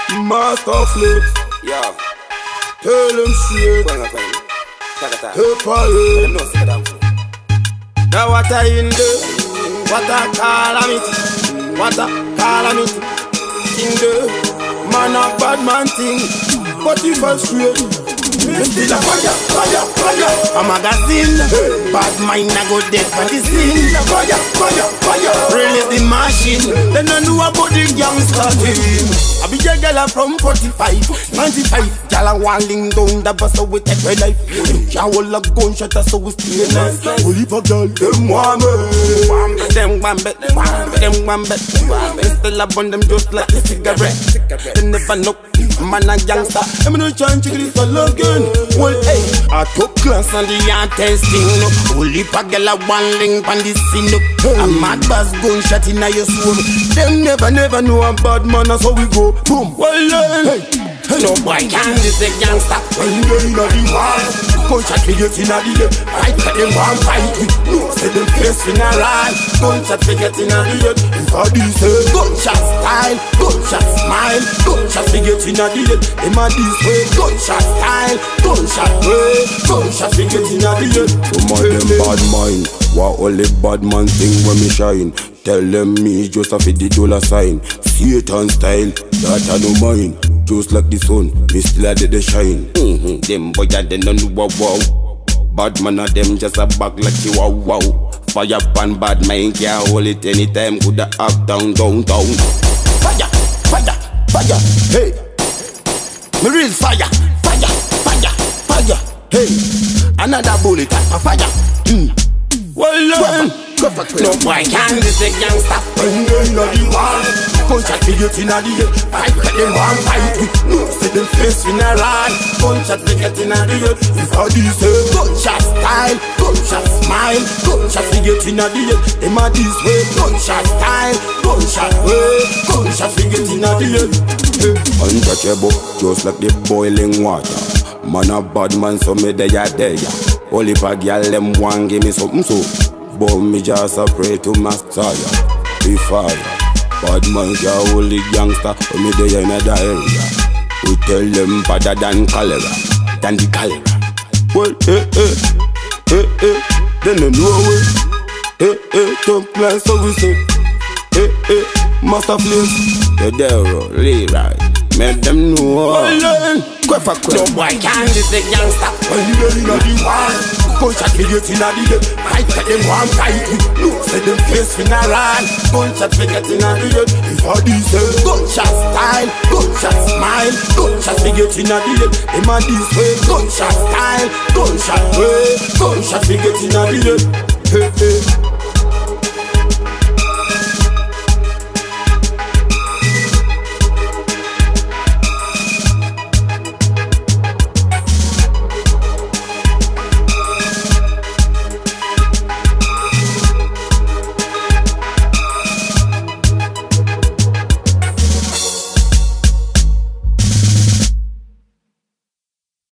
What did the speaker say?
Master flips, Yeah. tell them straight. Hey, party. Now what I in there? What a calamity. What a calamity. In there, man a bad man thing. But if I straight, Me still a fire, fire, fire. A magazine, bad mind a go dead for the scene. Fire, fire, fire. Release the machine, then I know about the gangster team. I be a girl from 45, 95. Girl a walling down the bus so we take my life. Can't hold a gunshot so we stay nice. only for girl, them want me. Them one bet, them one bet. They still a burn them just like a cigarette. They never know, man a gangster. I'm no trying to get this all again. Well, hey, I took class on the art testing. Only for girl a one link on the scene. A mad bass gunshot in your soul. Them never know a bad man, that's how we go. Boom, well then. No boy can't this a gangster. When they inna the war, Gunshot we get inna the head. Fight for them one fight. No say them face in a ride. Gunshot we get inna the head. if I this head, Gunshot style, gunshot smile. Gunshot we get inna the head. Them a this way. Gunshot style, gunshot way. Gunshot we get inna the head. some of them bad mind. What only bad man thing when me shine. Tell them me just a fit the dollar sign. Satan style, that I no mind. Just like the sun, me still a the shine. Them boy a they don't wow wow. Bad man a them just a back like you wow wow. Fire pan bad mind can't hold it anytime. Coulda up down down. Fire, fire, fire. Hey, me real fire, fire, fire, fire. Hey, another bullet a fire. Well, no boy can this a gangster. When they inna the war, Gunshot we get inna the head. Fight for them one fight. No see them face in a ride. Gunshot we get inna the head. if I this head, Gunshot style, gunshot smile. Gunshot we get inna the head. Them a this way. Gunshot style, gunshot way. Gunshot we get inna the head. untouchable, just like the boiling water. Man a bad man, so me they a there. Only for girl them want give me something so. But me just a pray to Messiah. Be fire. Bad man can't hold the gangster, but me they in another area. We tell them better than cholera, than the cholera. Well, then they know it. Don't plan so we say. Master Flames, the devil, rewrite. Make them know. No boy can this a gangster. When they inna the war, Gunshot we get inna the head. Fight for them one fight. No see them face in a ride. Gunshot we get inna the head. if I this head, Gunshot style, gunshot smile. Gunshot we get inna the head. Them a this way. Gunshot style, gunshot way. Gunshot we get inna the head.